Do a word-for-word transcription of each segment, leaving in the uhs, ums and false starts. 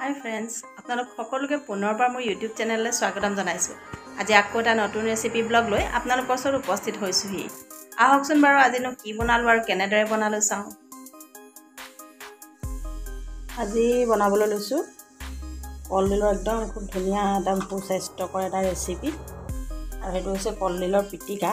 Hi friends, আপোনালোক সকলোকে পুনৰবাৰ মোৰ ইউটিউব চেনেললৈ স্বাগতম জনাইছোঁ। আজি আকৌ এটা নতুন ৰেচিপি ব্লগ লৈ আপোনালোকৰ ওচৰত উপস্থিত হৈছোহি। আহকচোন বাৰু আজিনো কি বনালো আৰু কেনেদৰে বনালো চাওঁ। আজি বনাবলৈ লৈছোঁ কলডিলৰ একদম খুব ধুনীয়া এটা সুস্বাস্থ্যকৰ এটা ৰেচিপি, আৰু সেইটো হৈছে কলডিলৰ পিটিকা।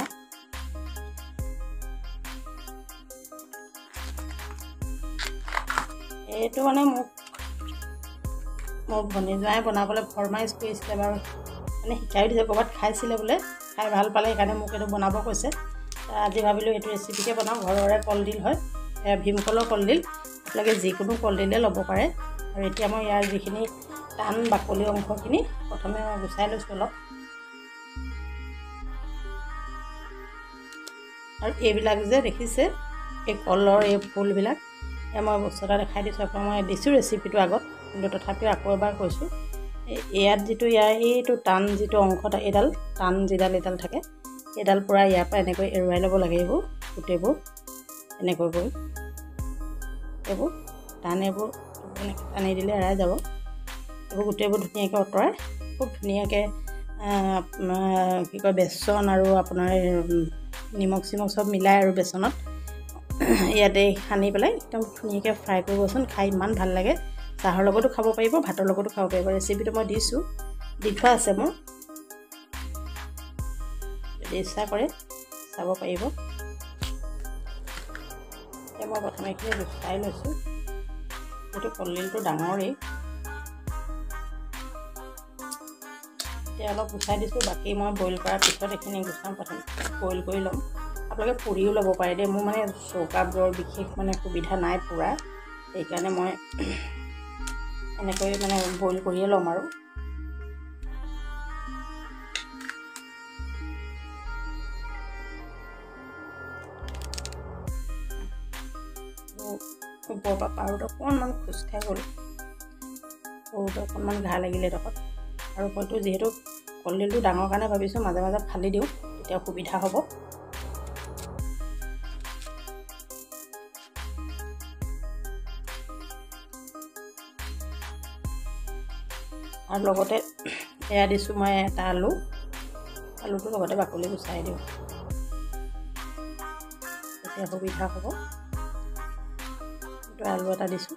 এইটো মানে মোক মোৰ ভনী জোৱাই বনাবলৈ ফৰমাইজ কৰিছিলে বাৰু, মানে শিকাই দিছে, ক'ৰবাত খাইছিলে বোলে, খাই ভাল পালে, সেইকাৰণে মোক এইটো বনাব কৈছে। আজি ভাবিলোঁ এইটো ৰেচিপিকে বনাওঁ। ঘৰৰে কলডিল হয়, ভীমকলৰ কলডিল, আপোনালোকে যিকোনো কলডিলে ল'ব পাৰে। আৰু এতিয়া মই ইয়াৰ যিখিনি টান বাকলি অংশখিনি প্ৰথমে মই গুচাই লৈছোঁ অলপ। আৰু এইবিলাক যে দেখিছে এই কলৰ এই ফুলবিলাক, এয়া মই বস্তু এটা দেখাই দিছোঁ আপোনাক। মই দিছোঁ ৰেচিপিটো আগত, কিন্তু তথাপিও আকৌ এবাৰ কৈছোঁ, ইয়াত যিটো ইয়াৰ এইটো টান যিটো অংশ এইডাল টান যিডাল এইডাল থাকে, এইডাল পূৰা ইয়াৰ পৰা এনেকৈ এৰুৱাই ল'ব লাগে। এইবোৰ গোটেইবোৰ এনেকৈ কৰি এইবোৰ টান, এইবোৰ এনেকৈ টানি দিলে এৰাই যাব। এইবোৰ গোটেইবোৰ ধুনীয়াকৈ আঁতৰাই খুব ধুনীয়াকৈ কি কয় বেচন আৰু আপোনাৰ নিমখ চিমখ চব মিলাই আৰু বেচনত ইয়াতে সানি পেলাই একদম ধুনীয়াকৈ ফ্ৰাই কৰিবচোন। খাই ইমান ভাল লাগে, চাহৰ লগতো খাব পাৰিব, ভাতৰ লগতো খাব পাৰিব। ৰেচিপিটো মই দিছোঁ, দি থোৱা আছে মোৰ, যদি ইচ্ছা কৰে চাব পাৰিব। এতিয়া মই প্ৰথমে এইখিনি গুচাই লৈছোঁ। এইটো কলডিলটো ডাঙৰেই, এতিয়া অলপ গুচাই দিছোঁ। বাকী মই বইল কৰাৰ পিছত এইখিনি গুচাম, প্ৰথম বইল কৰি ল'ম। আপোনালোকে পুৰিও ল'ব পাৰে দেই, মোৰ মানে চৌকা বৰ বিশেষ মানে সুবিধা নাই পুৰা, সেইকাৰণে মই এনেকৈ মানে বইল কৰিয়ে ল'ম। আৰু ওপৰৰ পৰা পাৰুত অকণমান খোজ খাই গ'ল, সৰুতে অকণমান ঘাঁ লাগিলে ডোখৰত। আৰু হয়তো যিহেতু কলডিলটো ডাঙৰ কাৰণে ভাবিছোঁ মাজে মাজে ফালি দিওঁ, তেতিয়া সুবিধা হ'ব। আৰু লগতে এয়া দিছোঁ মই এটা আলু, আলুটো লগতে বাকলি গুচাই দিওঁ, তেতিয়া সুবিধা হ'ব। এইটো আলু এটা দিছোঁ।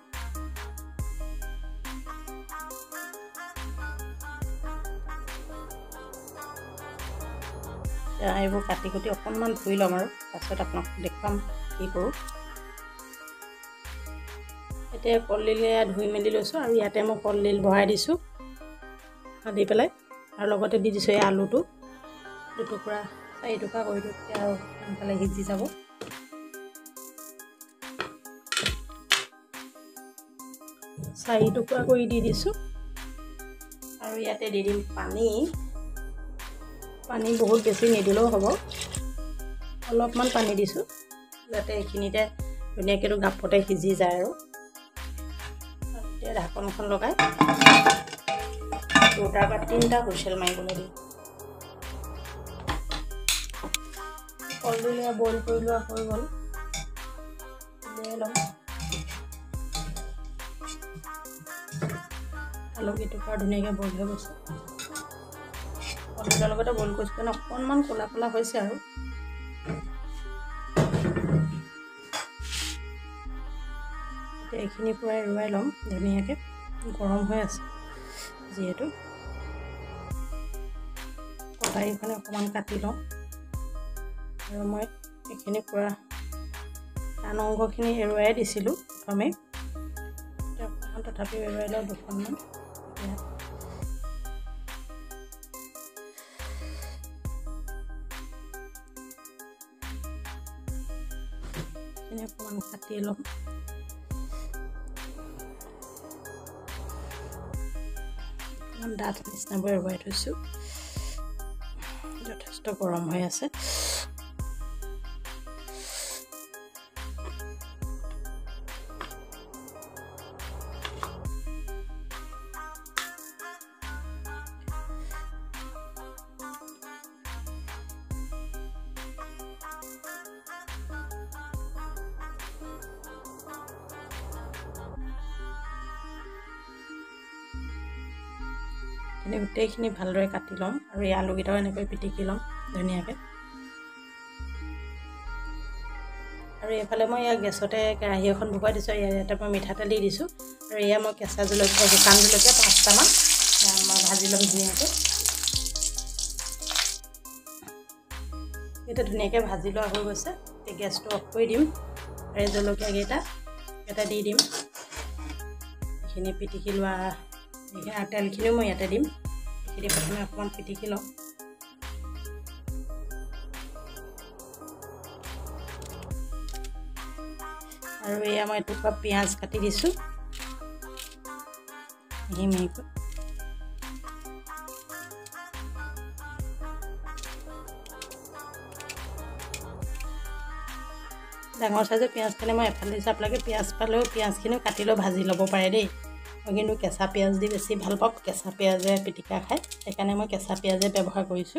এইবোৰ কাটি কুটি অকণমান ধুই ল'ম, আৰু পাছত আপোনাক দেখুৱাম কি কৰোঁ। এতিয়া কলডিল ধুই মেলি লৈছোঁ, আৰু ইয়াতে মই কলডিল ভৰাই দিছোঁ দি পেলাই, আৰু লগতে দি দিছোঁ এই আলুটো দুটুকুৰা চাৰি টুকুৰা কৰি দিওঁ, তেতিয়া আৰু সোনকালে সিজি যাব। চাৰি টুকুৰা কৰি দি দিছোঁ, আৰু ইয়াতে দি দিম পানী। পানী বহুত বেছি নিদিলেও হ'ব, অলপমান পানী দিছোঁ যাতে এইখিনিতে ধুনীয়াকৈ গাপতে সিজি যায়। আৰু এতিয়া ঢাকনখন লগাই দুটাৰ পৰা তিনিটা হুইচেল মাৰিবলৈ দিম। কলডিল বইল কৰি লোৱা হৈ গ'ল, উলিয়াই ল'ম। আলুকেইটুকুৰা ধুনীয়াকৈ বইল হৈ গৈছে, কলডিলৰ লগতে বইল কৰিছোঁ কাৰণে অকণমান ক'লা ক'লা হৈছে। আৰু এতিয়া এইখিনি পূৰা এৰুৱাই ল'ম ধুনীয়াকৈ, গৰম হৈ আছে যিহেতু। কটাৰীখনে অকণমান কাটি লওঁ, আৰু মই এইখিনি পূৰা টান অংশখিনি এৰুৱাই দিছিলোঁ প্ৰথমে, অকণমান তথাপিও এৰুৱাই লওঁ দুখনমান। এইখিনি অকণমান কাটি ল'ম। অকণমান ডাঠ নিচিনাবোৰ এৰুৱাই থৈছোঁ, যথেষ্ট গৰম হৈ আছে। এনে গোটেইখিনি ভালদৰে কাটি ল'ম আৰু এই আলুকেইটাও এনেকৈ পিটিকি ল'ম ধুনীয়াকৈ আৰু এইফালে মই ইয়াৰ গেছতে কেৰাহী এখন বহাই দিছোঁ ইয়াতে মই মিঠাতেল দি দিছোঁ আৰু এয়া মই কেঁচা জলকীয়া শুকান জলকীয়া পাঁচটামান মই ভাজি ল'ম ধুনীয়াকৈ এটা ধুনীয়াকৈ ভাজি লোৱা হৈ গৈছে এই গেছটো অফ কৰি দিম আৰু এই জলকীয়াকেইটা এটা দি দিম এইখিনি পিটিকি লোৱা আৰু তেলখিনিও মই ইয়াতে দিম এইখিনি প্ৰথমে অকণমান পিটিকি লওঁ আৰু এয়া মই এটুকুৰা পিঁয়াজ কাটি দিছোঁ মিহিকৈ ডাঙৰ চাইজৰ পিঁয়াজখিনি মই এফালে দিছোঁ আপোনালোকে পিঁয়াজ পালেও পিঁয়াজখিনিও কাটি লৈ ভাজি ল'ব পাৰে দেই মই কিন্তু কেঁচা পিঁয়াজ দি বেছি ভাল পাওঁ কেঁচা পিঁয়াজে পিটিকা খাই সেইকাৰণে মই কেঁচা পিঁয়াজে ব্যৱহাৰ কৰিছোঁ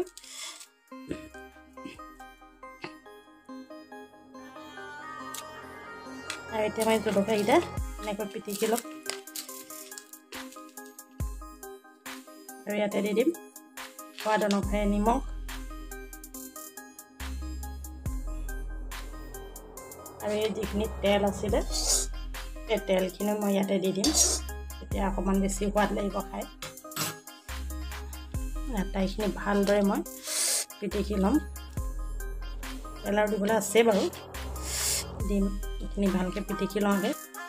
আৰু এতিয়া মই জলকীয়াকেইটা এনেকৈ পিটিকি ল'ম আৰু ইয়াতে দি দিম সোৱাদ অনুসাৰে নিমখ আৰু এই যিখিনি তেল আছিলে এই তেলখিনিও মই ইয়াতে দি দিম তেতিয়া অকণমান বেছি সোৱাদ লাগিব খাই আটাইখিনি ভালদৰে মই পিটিকি ল'ম তেল আৰু দিবলৈ আছে বাৰু দিম এইখিনি ভালকৈ পিটিকি লওঁগৈ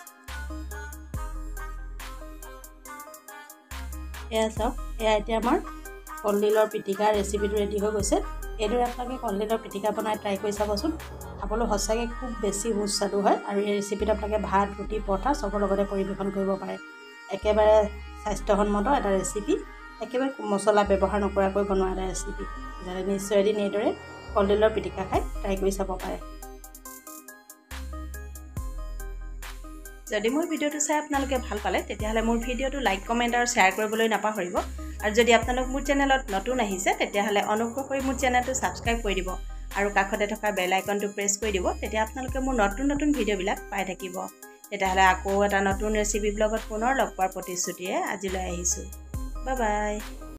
এয়া চাওক এয়া এতিয়া আমাৰ কলডিলৰ পিটিকা ৰেচিপিটো ৰেডি হৈ গৈছে এইদৰে আপোনালোকে কলডিলৰ পিটিকা বনাই ট্ৰাই কৰি চাবচোন খাবলৈ সঁচাকৈ খুব বেছি সুস্বাদু হয় আৰু এই ৰেচিপিটো আপোনালোকে ভাত ৰুটি পৰঠা চবৰ লগতে পৰিৱেশন কৰিব পাৰে একেবাৰে স্বাস্থ্যসন্মত এটা ৰেচিপি একেবাৰে মছলা ব্যৱহাৰ নকৰাকৈ বনোৱা এটা ৰেচিপি যাতে নিশ্চয় এদিন এইদৰে কলডিলৰ পিটিকা খাই ট্ৰাই কৰি চাব পাৰে যদি মোৰ ভিডিঅ'টো চাই আপোনালোকে ভাল পালে তেতিয়াহ'লে মোৰ ভিডিঅ'টো লাইক কমেণ্ট আৰু শ্বেয়াৰ কৰিবলৈ নাপাহৰিব আৰু যদি আপোনালোক মোৰ চেনেলত নতুন আহিছে তেতিয়াহ'লে অনুগ্ৰহ কৰি মোৰ চেনেলটো ছাবস্ক্ৰাইব কৰি দিব আৰু কাষতে থকা বেল আইকনটো প্ৰেছ কৰি দিব তেতিয়া আপোনালোকে মোৰ নতুন নতুন ভিডিঅ'বিলাক পাই থাকিব তেতিয়াহ'লে আকৌ এটা নতুন ৰেচিপি ব্লগত পুনৰ লগ পোৱাৰ প্ৰতিশ্ৰুতিৰে আজিলৈ আহিছোঁ বাই বাই